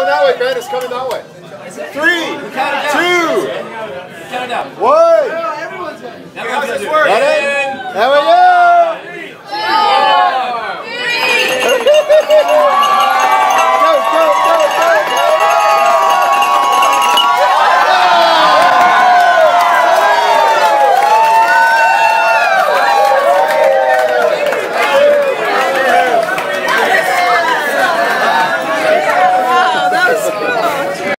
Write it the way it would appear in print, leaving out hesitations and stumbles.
that way, Ben. It's coming that way. 3, 2, 1. Count it down. Ready? There we go.